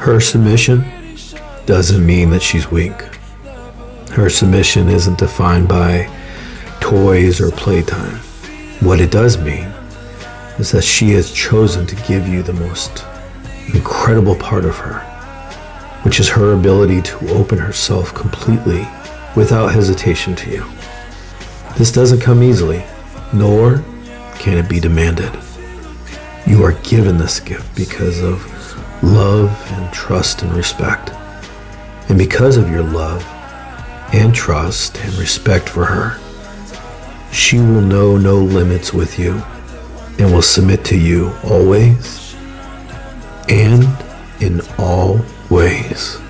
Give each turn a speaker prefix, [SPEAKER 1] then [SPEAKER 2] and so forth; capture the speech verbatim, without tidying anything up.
[SPEAKER 1] Her submission doesn't mean that she's weak. Her submission isn't defined by toys or playtime. What it does mean is that she has chosen to give you the most incredible part of her, which is her ability to open herself completely without hesitation to you. This doesn't come easily, nor can it be demanded. You are given this gift because of love and trust and respect. And because of your love and trust and respect for her, she will know no limits with you and will submit to you always and in all ways.